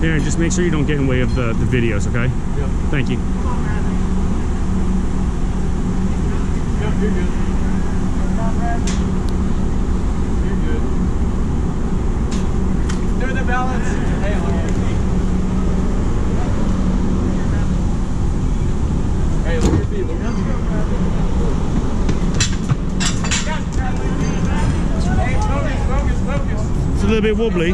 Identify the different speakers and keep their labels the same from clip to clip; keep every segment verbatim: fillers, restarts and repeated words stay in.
Speaker 1: Aaron, just make sure you don't get in the way of the, the videos, okay?
Speaker 2: Yep.
Speaker 1: Thank you.
Speaker 2: Yep, you're good. You're good. Do the balance. Hey, look at your feet. Hey, look at your feet. Look at your feet. Hey, focus, focus, focus.
Speaker 1: It's a little bit wobbly.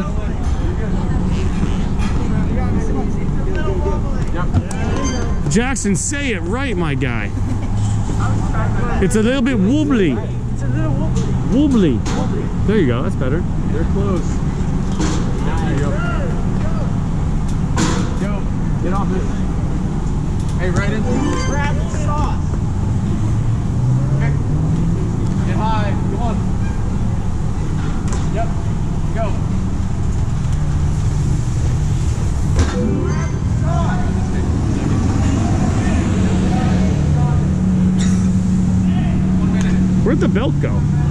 Speaker 1: Jackson, say it right, my guy. It's a little bit wobbly.
Speaker 2: It's a little wobbly.
Speaker 1: Wobbly. There you go. That's better.
Speaker 2: They're close. There you go. Go. Get off it. Hey, right into it. Grab the sauce. Okay. Get high. Come on. Yep. Go. Grab the sauce.
Speaker 1: Where'd the belt go?